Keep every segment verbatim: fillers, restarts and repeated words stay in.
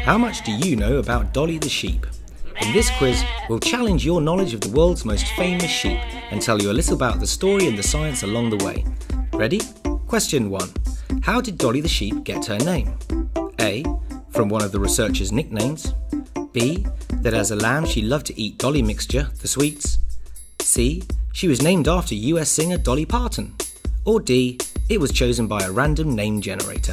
How much do you know about Dolly the sheep? In this quiz, we'll challenge your knowledge of the world's most famous sheep and tell you a little about the story and the science along the way. Ready? Question one. How did Dolly the sheep get her name? A. From one of the researchers' nicknames. B. That as a lamb she loved to eat Dolly mixture, the sweets. C. She was named after U S singer Dolly Parton. Or D. It was chosen by a random name generator.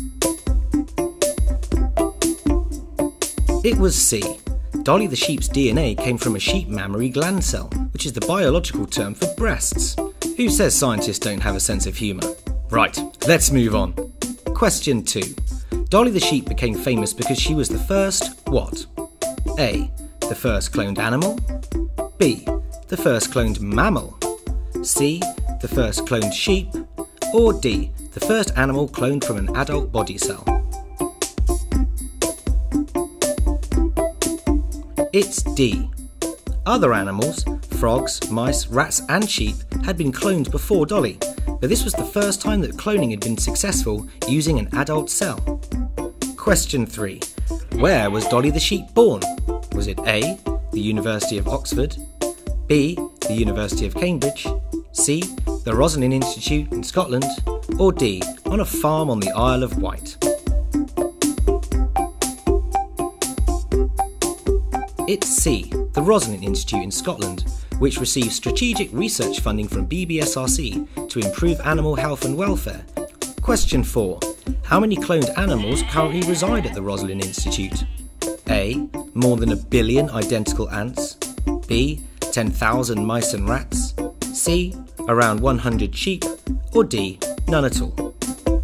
It was C. Dolly the sheep's D N A came from a sheep mammary gland cell, which is the biological term for breasts. Who says scientists don't have a sense of humour? Right, let's move on. Question two. Dolly the sheep became famous because she was the first what? A. The first cloned animal. B. The first cloned mammal. C. The first cloned sheep. Or D. The first animal cloned from an adult body cell. It's D. Other animals, frogs, mice, rats and sheep had been cloned before Dolly, but this was the first time that cloning had been successful using an adult cell. Question three. Where was Dolly the sheep born? Was it A. The University of Oxford, B. The University of Cambridge, C. The Roslin Institute in Scotland, or D. On a farm on the Isle of Wight? It's C. The Roslin Institute in Scotland, which receives strategic research funding from B B S R C to improve animal health and welfare. Question four. How many cloned animals currently reside at the Roslin Institute? A. More than a billion identical ants. B. ten thousand mice and rats. C. Around one hundred sheep. Or D. None at all?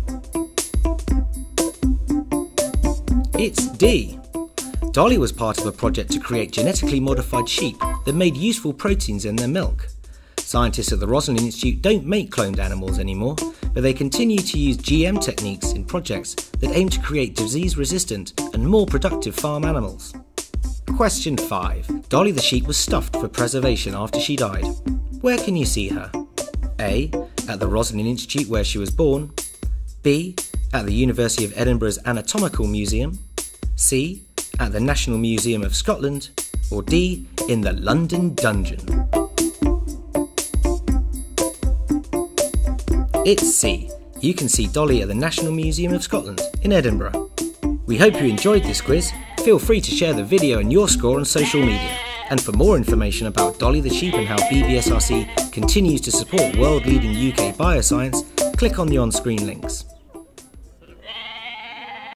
It's D. Dolly was part of a project to create genetically modified sheep that made useful proteins in their milk. Scientists at the Roslin Institute don't make cloned animals anymore, but they continue to use G M techniques in projects that aim to create disease-resistant and more productive farm animals. Question five. Dolly the sheep was stuffed for preservation after she died. Where can you see her? A. At the Roslin Institute where she was born. B. At the University of Edinburgh's Anatomical Museum. C. At the National Museum of Scotland. Or D. In the London Dungeon? It's C. You can see Dolly at the National Museum of Scotland in Edinburgh. We hope you enjoyed this quiz. Feel free to share the video and your score on social media. And for more information about Dolly the sheep and how B B S R C continues to support world-leading U K bioscience, click on the on-screen links.